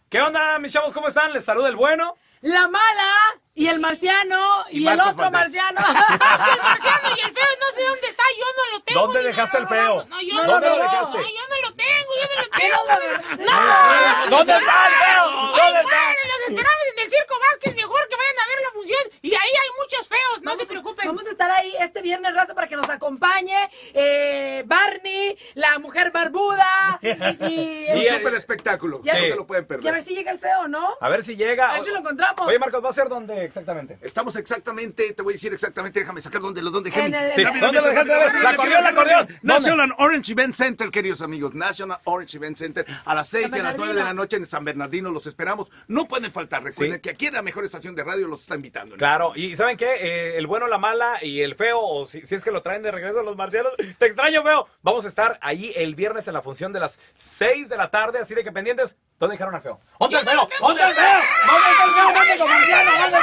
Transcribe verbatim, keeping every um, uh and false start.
¿Qué onda, mis chavos? ¿Cómo están? Les saluda el bueno. La mala y el marciano y, y el otro Valdés. marciano. El marciano y el feo, no sé dónde está, yo no lo tengo. ¿Dónde dejaste el feo? No, yo ¿Dónde no lo dejaste? No, yo no lo tengo, yo no lo tengo. No, ¿dónde está el feo? ¿Dónde está? Bueno, los esperamos en el Circo Vázquez, mejor que vayan a ver la función. Y ahí hay muchos feos, no vamos, se preocupen. Vamos a estar ahí este viernes, raza, para que nos acompañe eh, Barney, la mujer barbuda. Y un súper espectáculo, ya no sí. se lo pueden perder. Y a ver si llega el feo, ¿no? A ver si llega. A ver si lo encontramos. Oye, Marcos, ¿va a ser dónde exactamente? Estamos exactamente, te voy a decir exactamente, déjame sacar dónde lo dónde dejé. En el- Sí, en el- ¿dónde lo dejaste? A ver, la acordeón, la acordeón. National Orange Event Center, queridos amigos. National Orange Event Center. A las seis y a las nueve de la noche en San Bernardino los esperamos. No pueden faltar. Recuerden Sí. que aquí en la mejor estación de radio los está invitando. ¿no? Claro, y ¿saben qué? Eh, el bueno, la mala y el feo, o si, si es que lo traen de regreso a los marcianos, te extraño, feo. Vamos a estar ahí el viernes en la función de las seis de la tarde, así de que pendientes. ¿Dónde dejaron al feo? ¿Dónde el feo? ¿Dónde el feo? ¿Dónde está el feo? ¿Dónde el marciano? ¿Dónde